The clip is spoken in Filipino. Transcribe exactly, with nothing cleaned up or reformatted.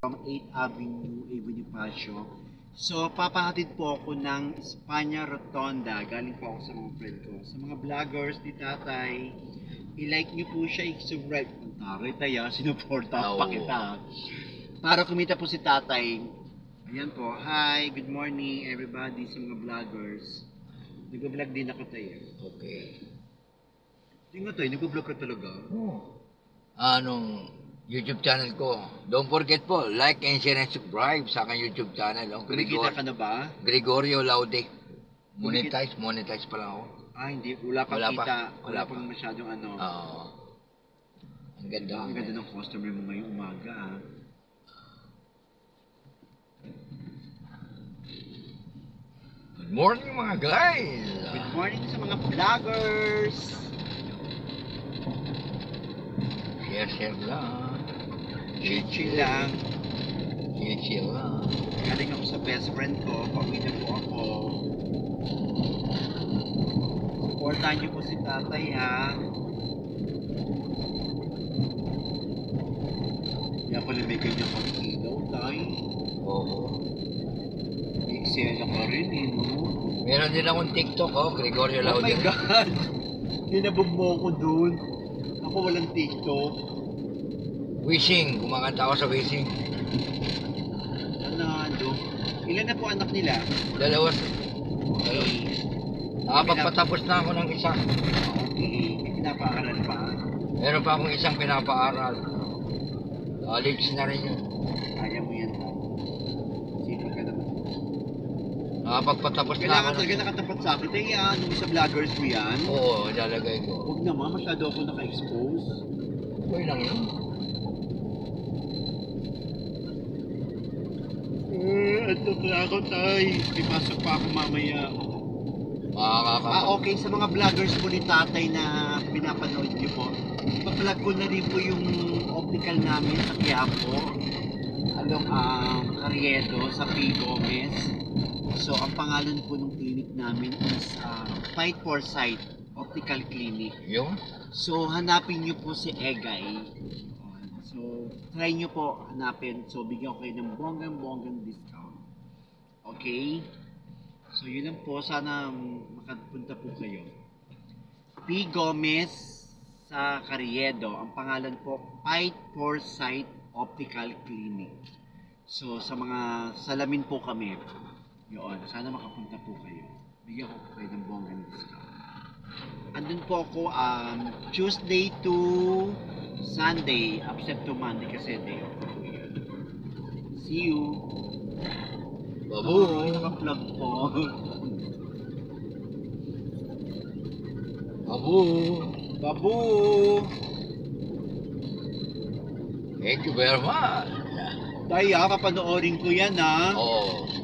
From eighth Avenue, A. Bonifacio. So, papahatid po ako ng Espanya Rotonda. Galing po ako sa mga friend ko. Sa mga vloggers ni Tatay, i-like nyo po siya, i-subscribe. Ang taray tayo, sinuporta Oh. pa kita. Para kumita po si Tatay. Ayan po, hi, good morning everybody sa mga vloggers. Nag-vlog din ako tayo. Okay. Tingnan tayo, nag-vlog ka talaga. Oh. Anong YouTube channel ko? Don't forget po, like and share and subscribe sa aking YouTube channel. Oh. Kumikita Gregor- ka na ba? Gregorio Laude. Monetize, monetize pa lang ako. Ah, hindi. Wala pang Wala pa. kita. Wala, Wala pang pa. masyadong ano. Oo. Ang ganda. Ang ganda ng customer mo ngayong umaga. Ah. Good morning mga guys. Good morning sa mga vloggers. Share, share lang. Chill-chill lang. Chill, chill lang. Galing ako sa best friend ko. Pauwi na po ako. Supportahan niyo po si Tatay ha. Kaya pala may ganyan pang ilaw tayo. Oo. Excel ka rin eh, no? Meron din akong TikTok, oh, Gregorio Oh Laude. my God! Tinabog mo ako dun. Ako walang TikTok. Wishing, kumakanta ako sa Wishing. Anado. Ilan na po anak nila? Dalawa. Okay. Nakapagpatapos na ako ng isa. Okay. May pinapaaral pa. Meron pa akong isang pinapaaral. College na rin yun. Kaya mo yan tayo. Sino ka naman? Nakapagpatapos na ako Kailangan ng... talaga nakatapat sa akin. Kaya yan, yung sa vloggers mo yan. Oo, ilalagay ko. Huwag naman, masyado ako naka-expose. Okay lang yun. Eh, ito kaya ako tay. May pasok pa ako mamaya. Makakaka... Ah, okay. Sa mga vloggers po ni Tatay na pinapanood niyo po, ipa-vlog ko na rin po yung optical namin sa Quiapo. Along um, Carriedo, sa P. Gomez. So, ang pangalan po ng clinic namin is uh, Fight for Sight Optical Clinic. Yung? So, hanapin niyo po si Egay. So, try niyo po hanapin. So, bigyan ko kayo ng bonggang-bonggang discount. Okay? So, yun lang po. Sana makapunta po kayo. P. Gomez sa Carriedo. Ang pangalan po, Fight for Sight Optical Clinic. So, sa mga salamin po kami. Yun. Sana makapunta po kayo. Bigyan ko po kayo ng bonggang discount. Andun po ako um, Tuesday to Sunday, except to Monday kasi day off po yun. See you! Babu! Oh, naka-vlog po. Babu! Babu! Thank you very much. Tayo ha, papanoorin ko yan ha. Oo.